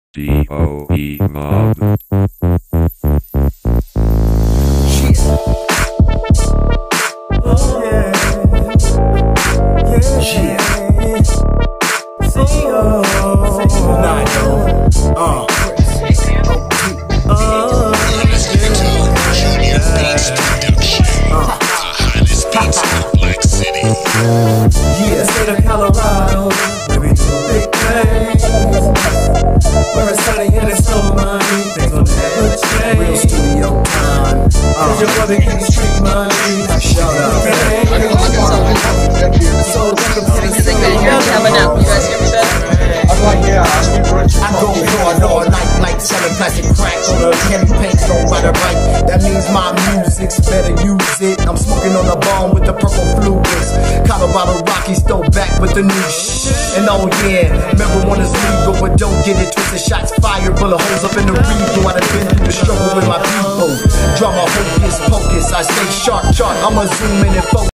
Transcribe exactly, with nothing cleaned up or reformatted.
D O E Mob. Oh yeah, yeah, yeah. See oh, nah, no. Uh, uh, yeah, state of Colorado, where we do big things. Where it's sunny and it's so money, things will never change. Real studio time. Uh, your brother getting street money. Shout out. So welcome to the studio. You guys hear me better? I'm like, yeah, I go hard all night like selling plastic crack on a candy paint, don't ride a right. That means my music's better use it. I'm smoking on the bomb with the purple fluids. Colorado Rockies throw back with the new shit. And oh yeah, remember when it's legal, but don't get it twisted. Shots fired, bullet holes up in the regal. I done been through the struggle with my people. Drama hocus pocus, I stay sharp, sharp. I'ma zoom in and focus.